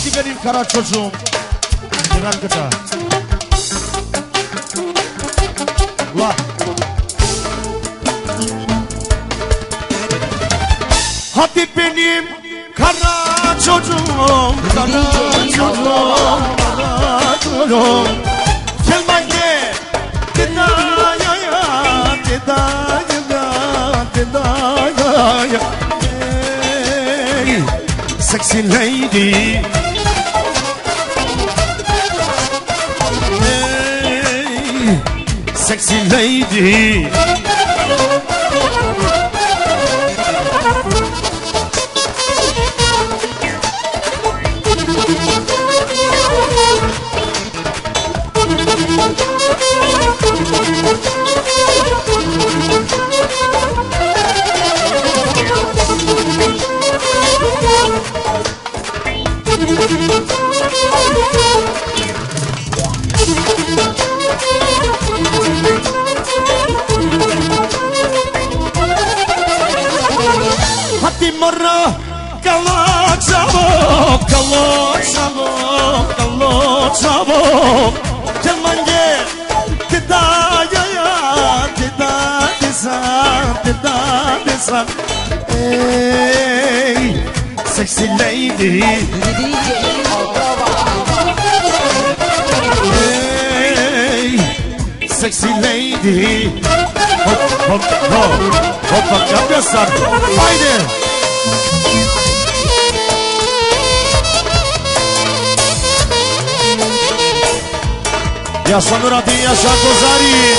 Hadi benim kara çocuğum. Güven gıda. La. Hadi benim kara çocuğum, kara çocuğum, kara çocuğum. Gel bende, dedaya ya, dedaya ya. Hey, sexy lady. Hey, sexy lady. Hadi مرة كلا çabuk, kala çabuk, kala çabuk. Gel manje, dedaya ya, dedaya. Hey, sexy lady. Hey, sexy lady. Hop hop hop, hop bak yapıyorsan. Haydi. Yaşa Murat'ın, yaşa Kozari.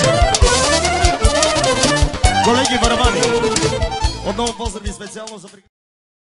Колеги, барабани, одного поздрав спеціально за